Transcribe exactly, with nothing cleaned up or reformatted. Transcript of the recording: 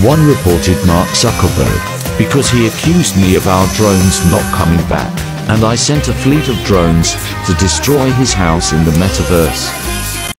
One reported Mark Zuckerberg, because he accused me of our drones not coming back, and I sent a fleet of drones to destroy his house in the metaverse.